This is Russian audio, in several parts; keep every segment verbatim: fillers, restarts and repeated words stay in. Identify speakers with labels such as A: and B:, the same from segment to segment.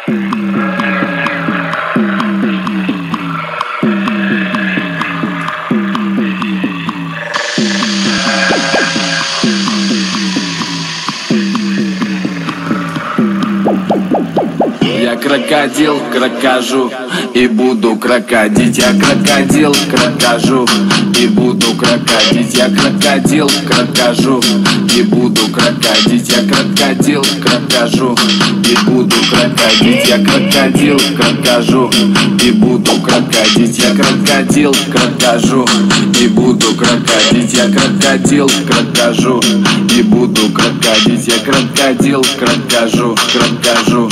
A: Я крокодил, крокожу и буду крокодить. Я крокодил, крокожу и буду крокодить. Я крокодил, крокожу и буду крокодить. Я крокодил, крокожу и буду крокодить. Я крокодил, крокожу и буду крокодить. Я крокодил, крокожу и буду крокодить. Я крокодил, крокожу и буду крокодить. Я крокодил, крокожу, крокожу.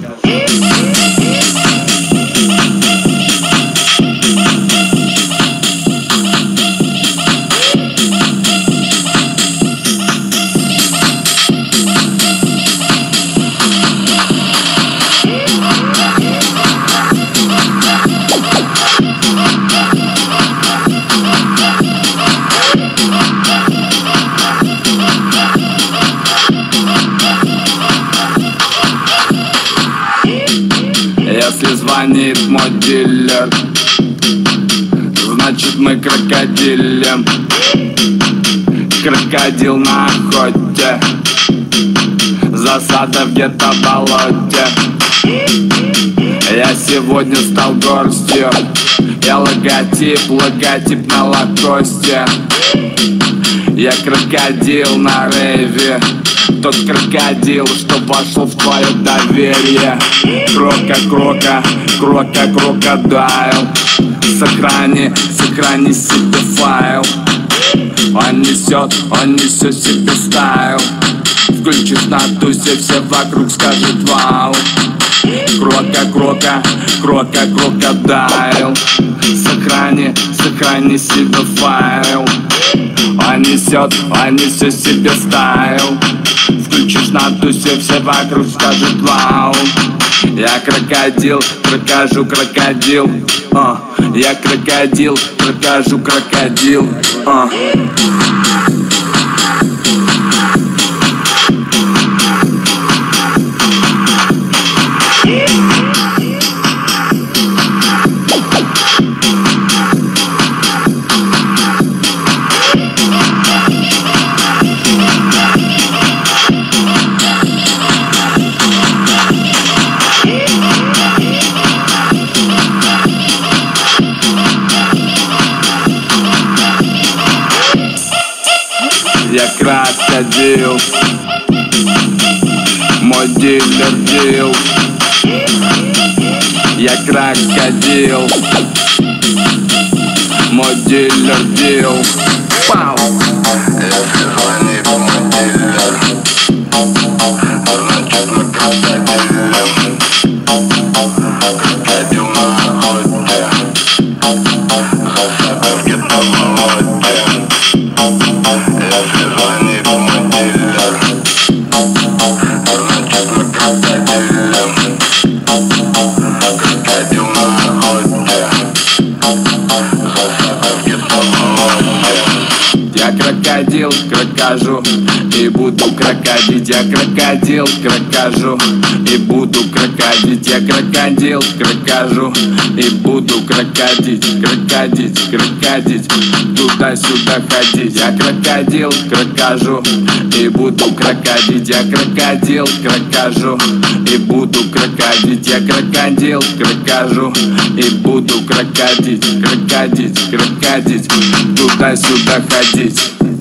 A: Если звонит мой дилер, значит мы крокодилем. Крокодил на охоте, засада где-то в болоте. Я сегодня стал горстью, я логотип, логотип на лакосте. Я крокодил на рейве, тот крокодил, что вошел в твое доверие. Крока, крока, крока, крокодайл. Сохрани, сохрани себе файл. Он несет, он несет себе стайл. Включишь на тусе, все вокруг скажут вау. Крока, крока, крока, крокодайл. Сохрани, сохрани себе файл. Он несет, он несет себе стайл. Включишь на тусе, все вокруг скажут вау. Я крокодил, крокожу крокодил. uh. Я крокодил, крокожу крокодил. uh. Я крокодил, мой дилер дил. Я крокодил, мой дилер дил. Пау! Если звонит мой дилер, значит мы крокодилем. Крокодил на охоте, засада где-то в болоте. Если звонит мой дилер, значит мы крокодилем. Крокодил на охоте, засада где-то в болоте. Я крокодил, крокожу и буду крокодить. Я крокодил, крокожу и буду крокодить. Я крокодил, крокожу и буду крокодить. Крокодить, крокодить, туда-сюда ходить. Я крокодил, крокожу и буду крокодить. Я крокодил, крокожу и буду крокодить. Я крокодил, крокожу и буду крокодить. Крокодить, крокодить, туда-сюда ходить.